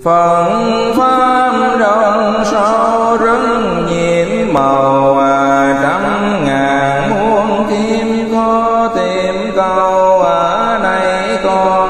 Phật pháp rộng sâu rất nhiệm màu, trăm ngàn muôn kim có tìm cầu, này có